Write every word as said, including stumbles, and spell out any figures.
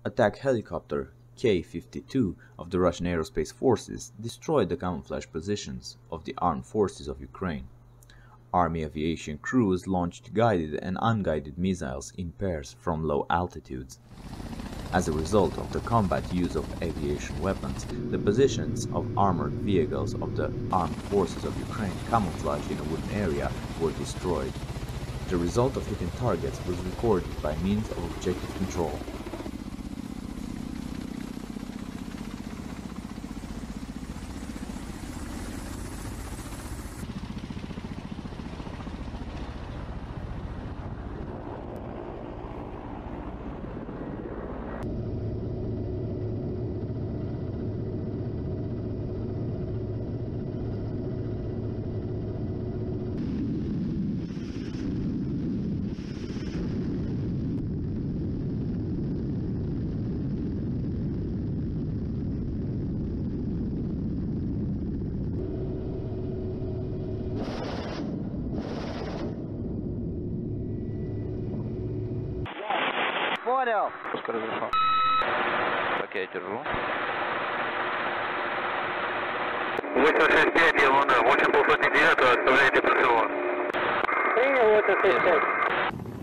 attack helicopter Ka fifty-two of the Russian Aerospace Forces destroyed the camouflage positions of the armed forces of Ukraine. Army aviation crews launched guided and unguided missiles in pairs from low altitudes. As a result of the combat use of aviation weapons, the positions of armored vehicles of the armed forces of Ukraine camouflaged in a wooded area were destroyed. The result of hitting targets was recorded by means of objective control. Понял. Пускай разрешал. Так, я держу. восемь шесть пять, я Луна, восемь полсотни девятого, оставляйте прицел. Принял восемь шесть пять.